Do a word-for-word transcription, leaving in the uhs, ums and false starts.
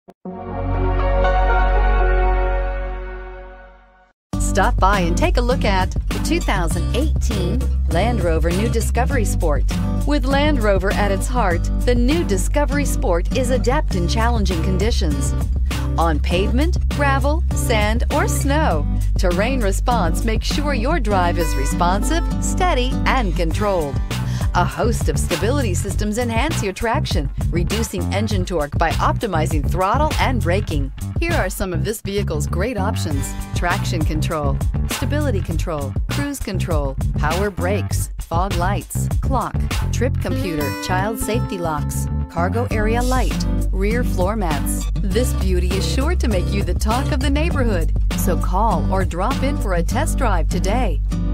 Stop by and take a look at the two thousand eighteen Land Rover New Discovery Sport. With Land Rover at its heart, the new Discovery Sport is adept in challenging conditions. On pavement, gravel, sand, or snow, terrain response makes sure your drive is responsive, steady, and controlled. A host of stability systems enhance your traction, reducing engine torque by optimizing throttle and braking. Here are some of this vehicle's great options: traction control, stability control, cruise control, power brakes, fog lights, clock, trip computer, child safety locks, cargo area light, rear floor mats. This beauty is sure to make you the talk of the neighborhood. So call or drop in for a test drive today.